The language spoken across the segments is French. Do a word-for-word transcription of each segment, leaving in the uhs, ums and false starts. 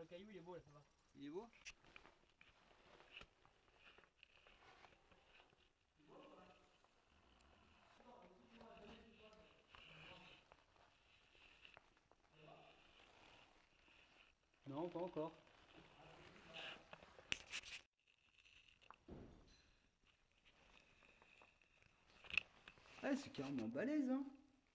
caillou il est beau là, ça va. Il est beau? Non, pas encore. Ah, c'est carrément balèze, hein.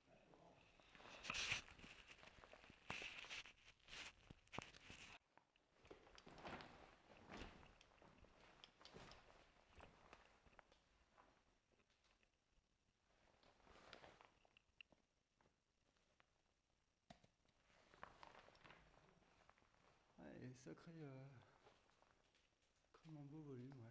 Ouais, sacré, euh, sacrément beau volume, ouais.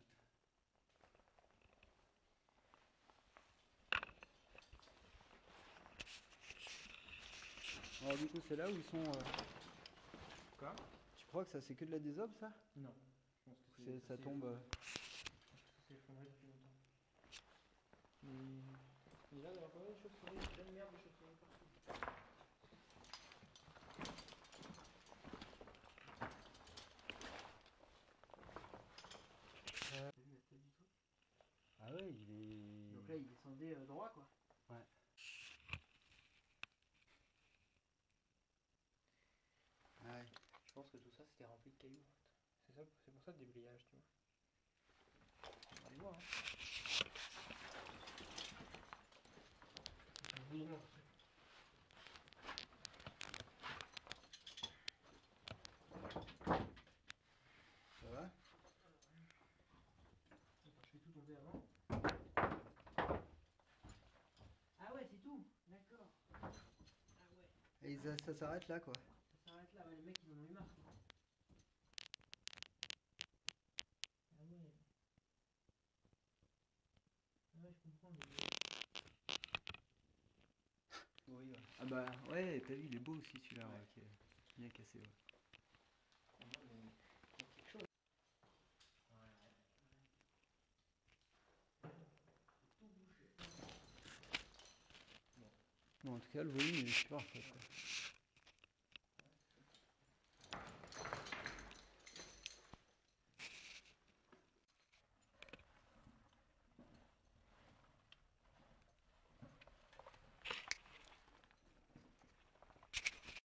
Alors du coup, c'est là où ils sont... Euh... Quoi? Tu crois que ça c'est que de la désobe, ça? Non. Je pense que c'est, ça, ça tombe... Euh... Je pense que ça s'est effondré depuis longtemps. Mais... Et là, il y a pas mal de chauves-souris, plein de merde de chauves-souris partout. Euh... T'as vu la tête du truc? Ah ouais, il est... Donc là, il descendait euh, droit, quoi. Ouais. Ouais. Je pense que tout ça, c'était rempli de cailloux, en fait. C'est ça, c'est pour ça le débrayage, tu vois. On va aller voir, hein. On va voir. Ça va? Je fais tout tomber avant. Ah ouais, c'est tout. D'accord. Ah ouais. Et ça, ça s'arrête là, quoi. Ça s'arrête là, ouais, les mecs ils en ont eu marre, quoi. Ah ouais. Ah ouais, je comprends. Mais... Oui, ouais. Ah bah ouais, t'as vu, il est beau aussi celui-là, ouais. Ouais, qui est bien cassé, ouais. Ah non, mais il y a quelque chose. Ouais, ouais. Tout bouché. Bon. Bon, en tout cas, le volume il est super fort, quoi.